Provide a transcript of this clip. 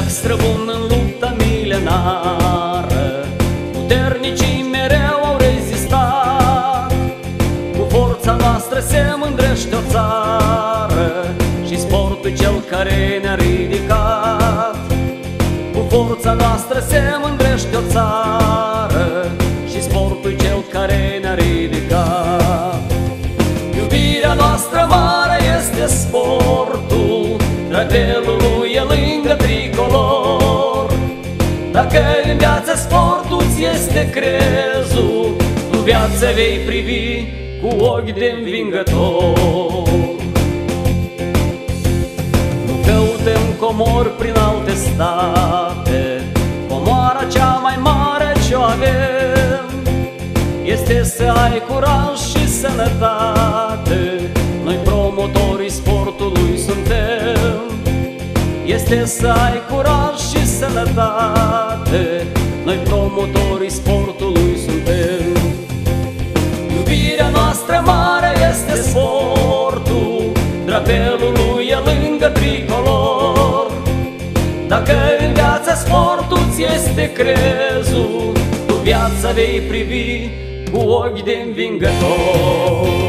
străbun în lupta milenară, puternicii mereu au rezistat. Cu forța noastră se mândrește o țară și sportul cel care ne-a ridicat. Cu forța noastră se mândrește o țară și sportul cel care ne-a ridicat. Iubirea noastră mare este sportul, drapelul lui e lângă tricolor. Dacă în viață sportul ți este crezul, tu viața vei privi cu ochi de învingător. Nu căutăm comori prin alte state, comoara cea mai mare ce-o avem este să ai curaj și sănătate. Noi promotorii sportului suntem. Este să ai curaj și sănătate. Noi promotorii sportului suntem. Iubirea noastră mare este sportul, drapelul lui e lângă tricolor. Dacă în viață sportul ți este crezul, tu viața vei privi cu ochi de învingător.